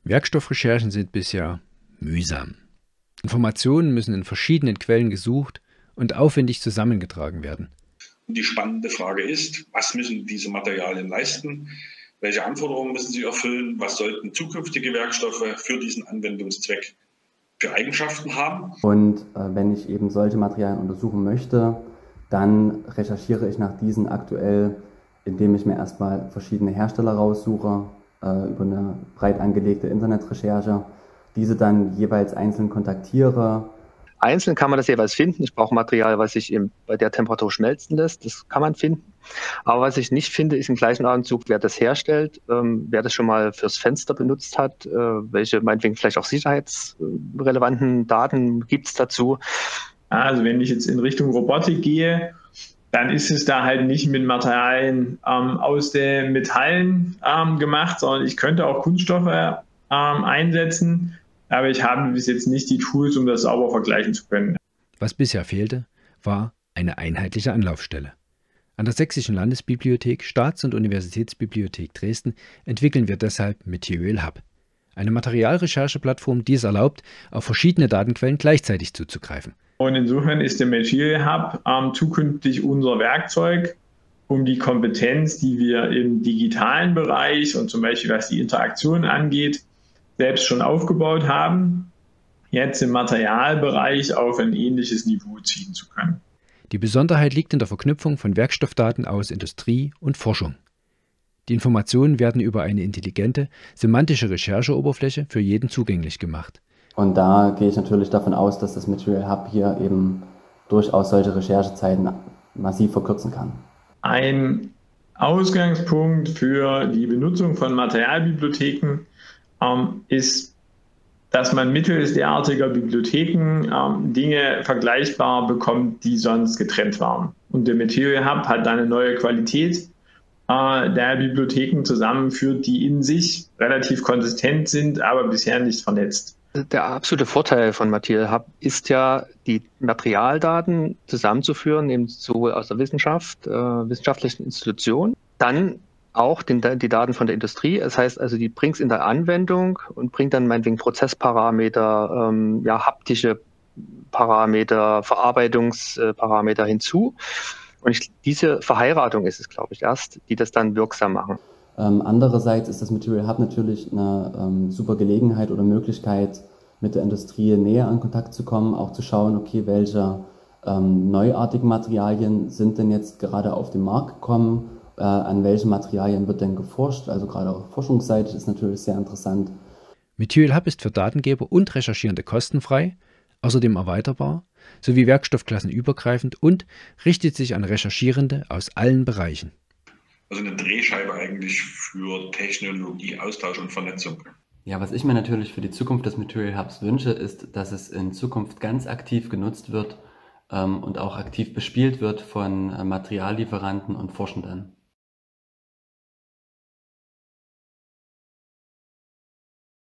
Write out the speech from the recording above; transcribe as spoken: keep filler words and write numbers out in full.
Werkstoffrecherchen sind bisher mühsam. Informationen müssen in verschiedenen Quellen gesucht und aufwendig zusammengetragen werden. Die spannende Frage ist, was müssen diese Materialien leisten? Welche Anforderungen müssen sie erfüllen? Was sollten zukünftige Werkstoffe für diesen Anwendungszweck für Eigenschaften haben? Und äh, wenn ich eben solche Materialien untersuchen möchte, dann recherchiere ich nach diesen aktuell, indem ich mir erstmal verschiedene Hersteller raussuche, äh, über eine breit angelegte Internetrecherche, diese dann jeweils einzeln kontaktiere. Einzeln kann man das jeweils finden. Ich brauche Material, was sich eben bei der Temperatur schmelzen lässt. Das kann man finden. Aber was ich nicht finde, ist im gleichen Atemzug, wer das herstellt, ähm, wer das schon mal fürs Fenster benutzt hat, äh, welche meinetwegen vielleicht auch sicherheitsrelevanten Daten gibt es dazu. Also wenn ich jetzt in Richtung Robotik gehe, dann ist es da halt nicht mit Materialien ähm, aus den Metallen ähm, gemacht, sondern ich könnte auch Kunststoffe ähm, einsetzen. Aber ich habe bis jetzt nicht die Tools, um das sauber vergleichen zu können. Was bisher fehlte, war eine einheitliche Anlaufstelle. An der Sächsischen Landesbibliothek, Staats- und Universitätsbibliothek Dresden entwickeln wir deshalb Material Hub, eine Materialrechercheplattform, die es erlaubt, auf verschiedene Datenquellen gleichzeitig zuzugreifen. Und insofern ist der Material Hub ähm, zukünftig unser Werkzeug, um die Kompetenz, die wir im digitalen Bereich und zum Beispiel was die Interaktion angeht, selbst schon aufgebaut haben, jetzt im Materialbereich auf ein ähnliches Niveau ziehen zu können. Die Besonderheit liegt in der Verknüpfung von Werkstoffdaten aus Industrie und Forschung. Die Informationen werden über eine intelligente, semantische Rechercheoberfläche für jeden zugänglich gemacht. Und da gehe ich natürlich davon aus, dass das Material Hub hier eben durchaus solche Recherchezeiten massiv verkürzen kann. Ein Ausgangspunkt für die Benutzung von Materialbibliotheken ähm, ist, dass man mittels derartiger Bibliotheken ähm, Dinge vergleichbar bekommt, die sonst getrennt waren. Und der Material Hub hat eine neue Qualität äh, der Bibliotheken zusammenführt, die in sich relativ konsistent sind, aber bisher nicht vernetzt. Der absolute Vorteil von Material Hub ist ja, die Materialdaten zusammenzuführen, eben sowohl aus der Wissenschaft, äh, wissenschaftlichen Institutionen, dann auch den, die Daten von der Industrie. Das heißt also, die bringt es in der Anwendung und bringt dann meinetwegen Prozessparameter, ähm, ja, haptische Parameter, Verarbeitungsparameter hinzu. Und ich, diese Verheiratung ist es, glaube ich, erst, die das dann wirksam machen. Ähm, andererseits ist das Material Hub natürlich eine ähm, super Gelegenheit oder Möglichkeit, mit der Industrie näher in Kontakt zu kommen, auch zu schauen, okay, welche ähm, neuartigen Materialien sind denn jetzt gerade auf den Markt gekommen, äh, an welchen Materialien wird denn geforscht, also gerade auch forschungsseitig ist natürlich sehr interessant. Material Hub ist für Datengeber und Recherchierende kostenfrei, außerdem erweiterbar, sowie werkstoffklassenübergreifend und richtet sich an Recherchierende aus allen Bereichen. Also eine Drehscheibe eigentlich für Technologie, Austausch und Vernetzung. Ja, was ich mir natürlich für die Zukunft des Material Hubs wünsche, ist, dass es in Zukunft ganz aktiv genutzt wird ähm, und auch aktiv bespielt wird von äh, Materiallieferanten und Forschenden.